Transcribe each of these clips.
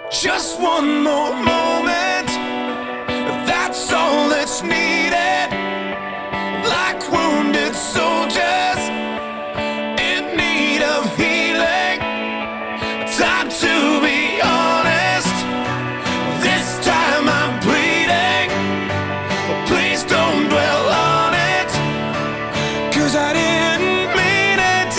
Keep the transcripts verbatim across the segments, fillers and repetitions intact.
Just one more moment, that's all that's needed. Like wounded soldiers in need of healing. Time to be honest, this time I'm bleeding. Please don't dwell on it, 'cause I didn't mean it.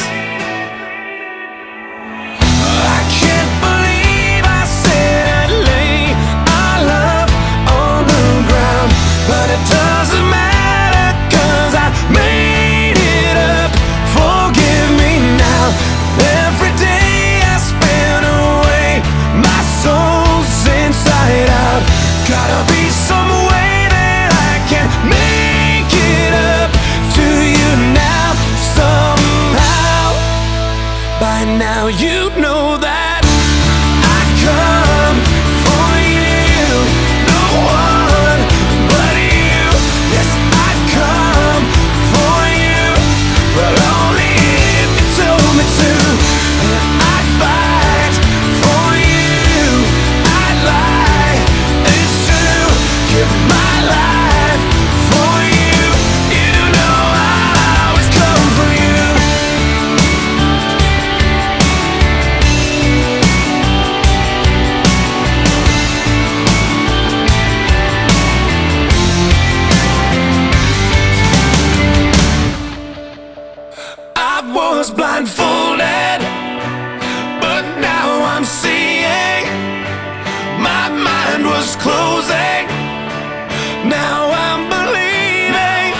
I can't believe I said I'd lay our love on the ground, but it doesn't matter, 'cause I made it up. Forgive me now. Every day I spend away, my soul's inside out. Gotta be some way that I can make it up to you now. Somehow, by now you know that I come for you. No one but you. Yes, I come for you, but only if you told me to. I'd fight for you, I'd lie, it's true. Give my life for you. You know I'll always come for you. I was blindfolded, but now I'm seeing. My mind was closing, now I'm believing.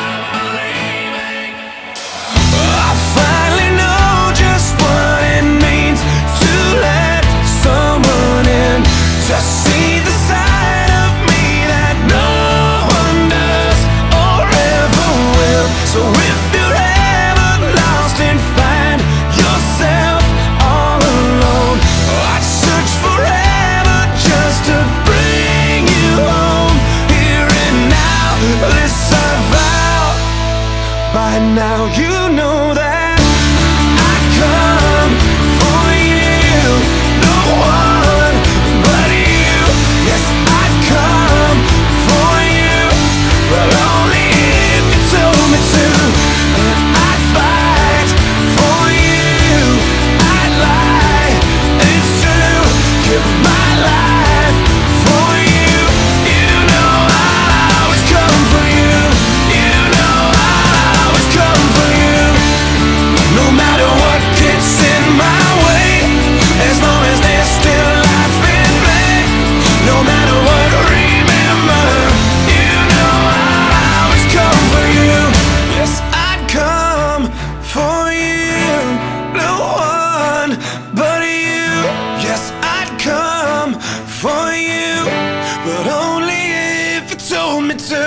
I finally know just what it means to let someone in, to see the side of me that no one does or ever will. So if you're ever lost and find yourself all alone, I'd search forever just to bring you home, here and now. This I vow. By now you know that I come for you. No one but you. Yes, I come for you, but only if you told me to. And I'd fight for you, I'd lie, it's true. Give my life for you. You know I'll always come for you. You know I'll always come for you. No matter what gets in my way, as long as there's still life in me. No matter what, remember, you know I'll always come for you. Yes, I'd come for you. No one but you. Yes, I'd come for you, but only if you told me to.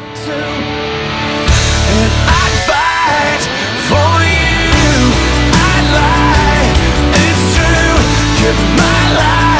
And I'd fight for you, I'd lie, it's true. Give my life